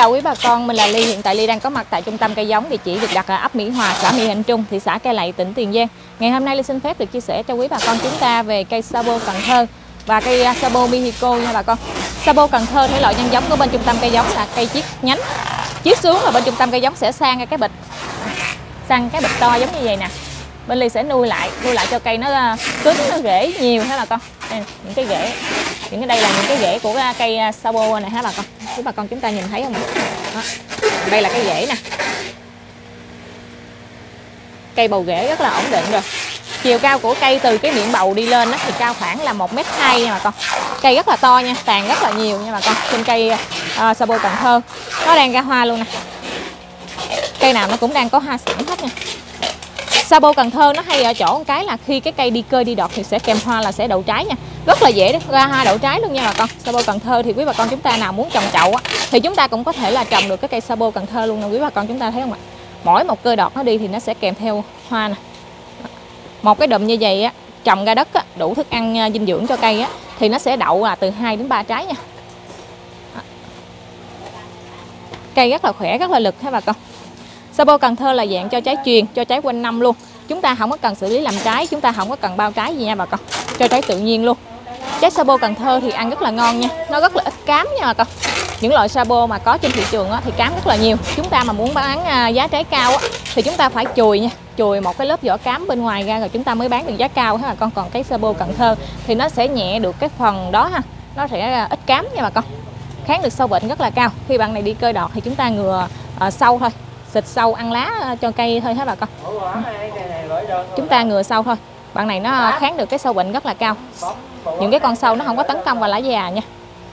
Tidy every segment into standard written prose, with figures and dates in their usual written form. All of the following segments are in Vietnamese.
chào quý bà con, mình là Ly. Hiện tại Ly đang có mặt tại trung tâm cây giống, địa chỉ được đặt ở ấp Mỹ Hòa, xã Mỹ Hạnh Trung, thị xã Cai Lậy, tỉnh Tiền Giang. Ngày hôm nay Ly xin phép được chia sẻ cho quý bà con chúng ta về cây Sabo Cần Thơ và cây Sabo Mexico nha bà con. Sabo Cần Thơ thể loại nhân giống của bên trung tâm cây giống là cây chiết nhánh. Chiết xuống là bên trung tâm cây giống sẽ sang cái bịch, to giống như vậy nè. Bên Ly sẽ nuôi lại cho cây nó cứng, nó rễ nhiều ha bà con. Đây, những cái rễ, đây là những cái rễ của cây Sabo này ha bà con. Quý bà con chúng ta nhìn thấy không ạ? Đó. Đây là cái rễ nè. Cây bầu rễ rất là ổn định rồi. Chiều cao của cây từ cái miệng bầu đi lên thì cao khoảng là 1m2 nha bà con. Cây rất là to nha, tàn rất là nhiều nha bà con. Trên cây Sabo Cần Thơ nó đang ra hoa luôn nè. Cây nào nó cũng đang có hoa sẵn hết nha. Sabo Cần Thơ nó hay ở chỗ một cái là khi cái cây đi cơi đi đọt thì sẽ kèm hoa là sẽ đậu trái nha. Rất là dễ ra hoa đậu trái luôn nha bà con. Sabo Cần Thơ thì quý bà con chúng ta nào muốn trồng chậu á, thì chúng ta cũng có thể là trồng được cái cây Sabo Cần Thơ luôn nè quý bà con chúng ta thấy không ạ? Mỗi một cơi đọt nó đi thì nó sẽ kèm theo hoa nè. Một cái đùm như vậy á, trồng ra đất á, đủ thức ăn dinh dưỡng cho cây á, thì nó sẽ đậu từ 2 đến 3 trái nha. Cây rất là khỏe, rất là lực ha bà con. Sabo Cần Thơ là dạng cho trái truyền, cho trái quanh năm luôn. Chúng ta không có cần xử lý làm trái, chúng ta không có cần bao trái gì nha bà con. Cho trái tự nhiên luôn. Trái Sabo Cần Thơ thì ăn rất là ngon nha, nó rất là ít cám nha bà con. Những loại Sabo mà có trên thị trường thì cám rất là nhiều. Chúng ta mà muốn bán giá trái cao thì chúng ta phải chùi nha, chùi một cái lớp vỏ cám bên ngoài ra rồi chúng ta mới bán được giá cao ha bà con. Còn cái Sabo Cần Thơ thì nó sẽ nhẹ được cái phần đó ha, nó sẽ ít cám nha bà con. Kháng được sâu bệnh rất là cao. Khi bạn này đi cơi đọt thì chúng ta ngừa sâu thôi, xịt sâu ăn lá cho cây thôi hả bà con. Chúng ta ngừa sâu thôi. Bạn này nó kháng được cái sâu bệnh rất là cao. Những cái con sâu nó không có tấn công vào lá già nha.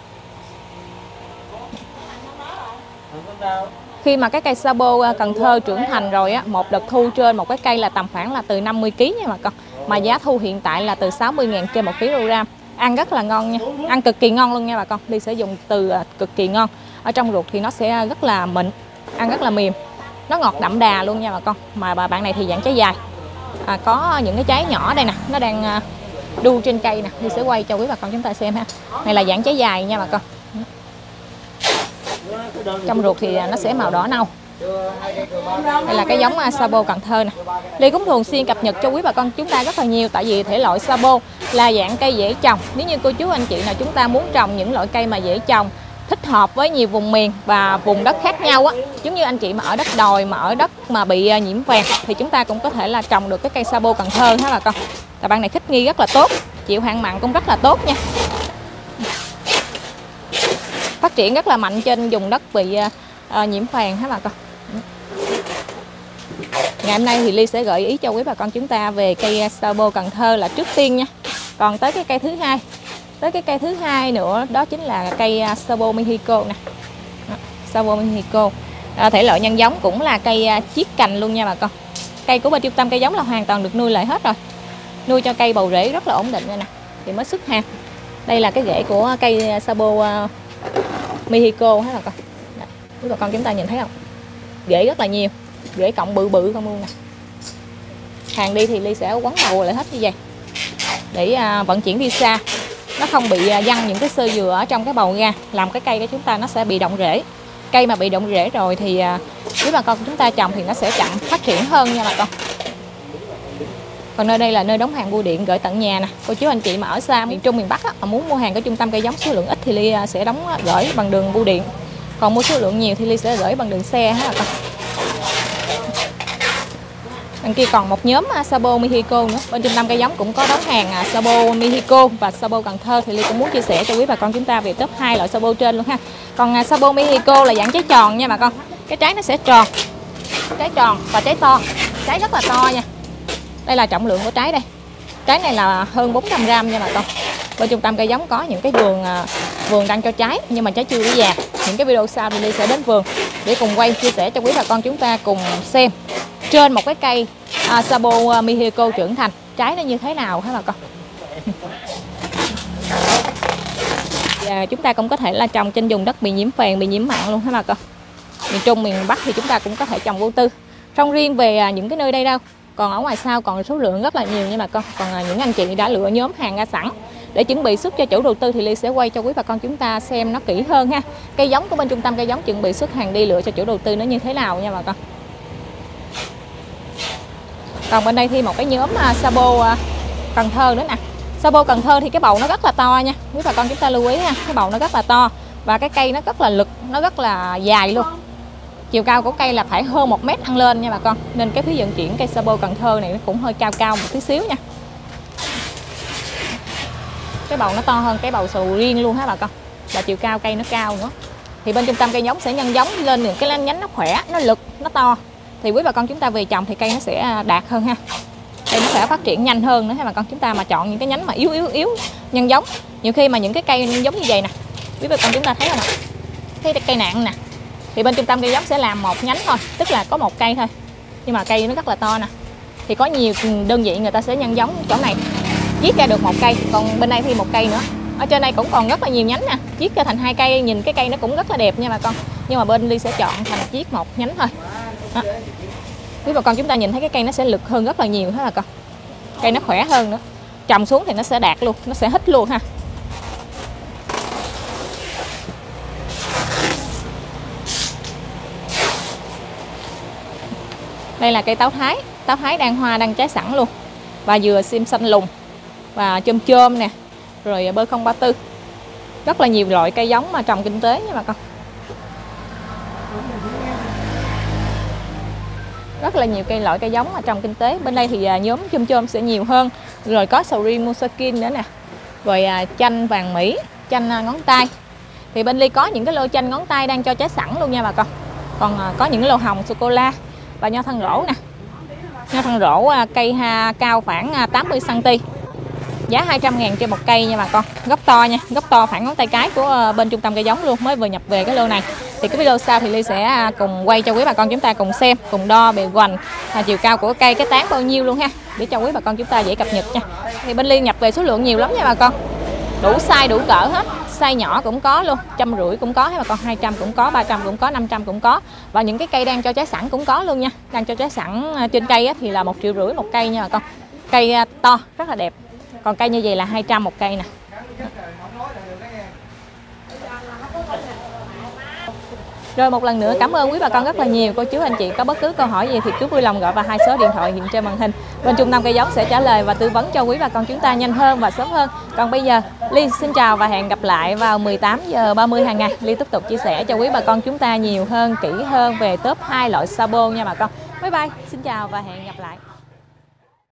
Khi mà cái cây Sabo Cần Thơ trưởng thành rồi á, một đợt thu trên một cái cây là tầm khoảng là từ 50 kg nha bà con. Mà giá thu hiện tại là từ 60.000 trên 1 kg. Ăn rất là ngon nha, ăn cực kỳ ngon luôn nha bà con. Ly sẽ dùng từ cực kỳ ngon. Ở trong ruột thì nó sẽ rất là mịn, ăn rất là mềm. Nó ngọt đậm đà luôn nha bà con. Mà bạn này thì dạng trái dài. Có những cái trái nhỏ đây nè, nó đang đu trên cây nè. Ly sẽ quay cho quý bà con chúng ta xem ha. Này là dạng trái dài nha bà con. Trong ruột thì nó sẽ màu đỏ nâu. Đây là cái giống Sabo Cần Thơ nè. Ly cũng thường xuyên cập nhật cho quý bà con chúng ta rất là nhiều. Tại vì thể loại Sabo là dạng cây dễ trồng. Nếu như cô chú anh chị nào chúng ta muốn trồng những loại cây mà dễ trồng, thích hợp với nhiều vùng miền và vùng đất khác nhau á, giống như anh chị mà ở đất đồi, mà ở đất mà bị nhiễm phèn thì chúng ta cũng có thể là trồng được cái cây Sabo Cần Thơ ha bà con. Tại bạn này thích nghi rất là tốt, chịu hạn mặn cũng rất là tốt nha. Phát triển rất là mạnh trên vùng đất bị nhiễm phèn ha bà con. Ngày hôm nay thì Ly sẽ gợi ý cho quý bà con chúng ta về cây Sabo Cần Thơ là trước tiên nha. Còn tới cái cây thứ hai, nữa đó chính là cây Sabo Mexico nè. Sabo Mexico thể loại nhân giống cũng là cây chiết cành luôn nha bà con. Cây của bên trung tâm cây giống là hoàn toàn được nuôi lại hết rồi. Nuôi cho cây bầu rễ rất là ổn định đây nè, thì mới xuất hàng. Đây là cái rễ của cây Sabo Mexico ha bà con. Quý bà con chúng ta nhìn thấy không? Rễ rất là nhiều, rễ cộng bự bự không luôn nè. Hàng đi thì Ly sẽ quấn đầu lại hết như vậy để vận chuyển đi xa, nó không bị văng những cái xơ dừa ở trong cái bầu ra, làm cái cây của chúng ta nó sẽ bị động rễ. Cây mà bị động rễ rồi thì quý bà con chúng ta trồng thì nó sẽ chậm phát triển hơn nha bà con. Còn nơi đây là nơi đóng hàng bưu điện gửi tận nhà nè. Cô chú anh chị mà ở xa miền Trung miền Bắc mà muốn mua hàng của trung tâm cây giống số lượng ít thì Ly sẽ gửi bằng đường bưu điện. Còn mua số lượng nhiều thì Ly sẽ gửi bằng đường xe ha bà con. Đằng kia còn một nhóm Sabo Mexico nữa. Bên trung tâm cây giống cũng có đóng hàng Sabo Mexico và Sabo Cần Thơ thì Ly cũng muốn chia sẻ cho quý bà con chúng ta về top 2 loại Sabo trên luôn ha. Còn Sabo Mexico là dạng trái tròn nha bà con. Cái trái nó sẽ tròn. Trái tròn và trái to. Trái rất là to nha. Đây là trọng lượng của trái đây. Trái này là hơn 400 g nha bà con. Bên trung tâm cây giống có những cái vườn đang cho trái nhưng mà trái chưa có già. Những cái video sau thì Ly sẽ đến vườn để cùng quay chia sẻ cho quý bà con chúng ta cùng xem trên một cái cây Sabo Mexico trưởng thành trái nó như thế nào hả bà con. Và chúng ta cũng có thể là trồng trên vùng đất bị nhiễm phèn, bị nhiễm mặn luôn hả bà con. Miền Trung, miền Bắc thì chúng ta cũng có thể trồng vô tư. Không riêng về những cái nơi đây đâu, còn ở ngoài sau còn số lượng rất là nhiều nha bà con. Còn những anh chị đã lựa nhóm hàng ra sẵn Để chuẩn bị xuất cho chủ đầu tư thì Ly sẽ quay cho quý bà con chúng ta xem nó kỹ hơn ha. Cây giống của bên trung tâm cây giống chuẩn bị xuất hàng đi lựa cho chủ đầu tư nó như thế nào nha bà con. Còn bên đây thì một cái nhóm Sabo Cần Thơ nữa nè. Sabo Cần Thơ thì cái bầu nó rất là to nha. Quý bà con chúng ta lưu ý ha, cái bầu nó rất là to và cái cây nó rất là lực, nó rất là dài luôn. Chiều cao của cây là phải hơn 1 mét ăn lên nha bà con. Nên cái phí vận chuyển cây Sabo Cần Thơ này nó cũng hơi cao một tí xíu nha. Cái bầu nó to hơn cái bầu sầu riêng luôn ha bà con. Và chiều cao cây nó cao nữa. Thì bên trung tâm cây giống sẽ nhân giống lên những cái nhánh nó khỏe, nó lực, nó to. Thì quý bà con chúng ta về trồng thì cây nó sẽ đạt hơn ha. Cây nó sẽ phát triển nhanh hơn nữa ha bà con. Chúng ta mà chọn những cái nhánh mà yếu nhân giống. Nhiều khi mà những cái cây giống như vậy nè, quý bà con chúng ta thấy không ạ? Cái cây nặng nè. Thì bên trung tâm cây giống sẽ làm một nhánh thôi, tức là có một cây thôi. Nhưng mà cây nó rất là to nè. Thì có nhiều đơn vị người ta sẽ nhân giống chỗ này, chiết ra được một cây, còn bên đây thì một cây nữa. Ở trên đây cũng còn rất là nhiều nhánh nè, chiết ra thành 2 cây, nhìn cái cây nó cũng rất là đẹp nha bà con. Nhưng mà bên Ly sẽ chọn thành chiết một nhánh thôi. Đó. Quý bà con chúng ta nhìn thấy cái cây nó sẽ lực hơn rất là nhiều hết bà con. Cây nó khỏe hơn nữa. Trồng xuống thì nó sẽ đạt luôn, nó sẽ hít luôn ha. Đây là cây táo thái đang hoa, đang trái sẵn luôn. Và dừa sim xanh lùng và chôm nè, rồi bơ 034. Rất là nhiều loại cây giống mà trồng kinh tế nha bà con. Rất là nhiều loại cây giống mà trồng kinh tế. Bên đây thì nhóm chôm sẽ nhiều hơn. Rồi có sầu riêng Musakin nữa nè. Rồi chanh vàng Mỹ, chanh ngón tay. Thì bên Ly có những cái lô chanh ngón tay đang cho trái sẵn luôn nha bà con. Còn có những cái lô hồng sô cô la và nho thân rổ nè. Nho thân rổ cây cao khoảng 80 cm. Giá 200.000 trên một cây nha bà con. Gốc to nha, gốc to khoảng ngón tay cái của bên trung tâm cây giống luôn, mới vừa nhập về cái lô này. Thì cái video sau thì Ly sẽ cùng quay cho quý bà con chúng ta cùng xem, cùng đo bề hoành, chiều cao của cây, cái tán bao nhiêu luôn ha, để cho quý bà con chúng ta dễ cập nhật nha. Thì bên Ly nhập về số lượng nhiều lắm nha bà con. Đủ size đủ cỡ hết. Size nhỏ cũng có luôn, 150 cũng có ha bà con, 200 cũng có, 300 cũng có, 500 cũng có. Và những cái cây đang cho trái sẵn cũng có luôn nha. Đang cho trái sẵn trên cây thì là 1,5 triệu một cây nha bà con. Cây to, rất là đẹp. Còn cây như vậy là 200 một cây nè. Rồi một lần nữa cảm ơn quý bà con rất là nhiều. Cô chú anh chị có bất cứ câu hỏi gì thì cứ vui lòng gọi vào 2 số điện thoại hiện trên màn hình. Bên trung tâm cây giống sẽ trả lời và tư vấn cho quý bà con chúng ta nhanh hơn và sớm hơn. Còn bây giờ Ly xin chào và hẹn gặp lại vào 18h30 hàng ngày. Ly tiếp tục chia sẻ cho quý bà con chúng ta nhiều hơn, kỹ hơn về top 2 loại Sabo nha bà con. Bye bye, xin chào và hẹn gặp lại.